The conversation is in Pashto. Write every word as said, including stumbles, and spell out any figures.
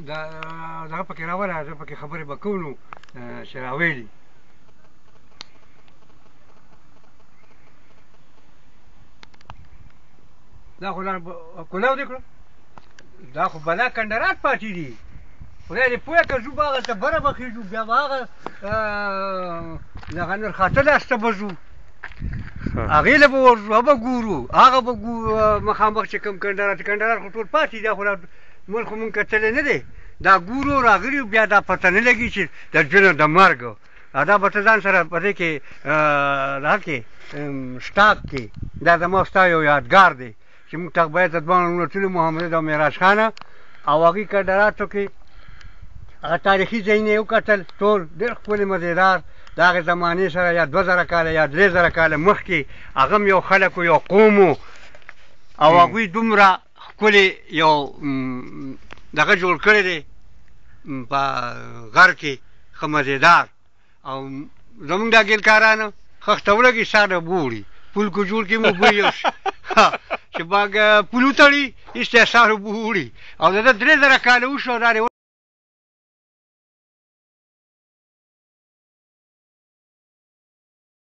دا دغه پکې راوله زه پکې خبرې به کوو نو چې راویلي دا خو کلاو دې کړو دا خو بلا کنډرات پاتې دي خدای دې پوهه که ځو به هغلته بره به خېږو بیا به هغه دغه نرخاته لاسته به ځو هغې له به ورځو هغه به ګورو هغه به مخامخ چې کوم کنډرات کنډرات خو ټول پاتې دي خو مونږ خو مونږ کتلی نه دی دا ګورو راغلي بیا دا پته نه لګي چې د ژوند د مرګ دا به ته ځان سره په دې کې دغه کې سټاک کې دا زما ستا یو یادګار دی چې موږ ته باید د دواړو ملتونو محمد او معراج خانه او هغې کنډراتو کې هغه تاریخي ځایونه یې وکتل ټول ډېر ښکلي مزېدار د هغې زمانې سره یا دوه زره کاله یا درې زره کاله مخکې هغه هم یو خلک و یو قوم و او هغوی دومره ښکلې یو دغه جوړ کړی دی په غر کې ښه مزېدار او زموږ دا ګیلکارانو خښته ولګي سر به وړي پول کو جوړ کړي مو بوی یو شي چې باغ پول وتړي ایسته سر به وړي او د ده درې زره کاله وشو دا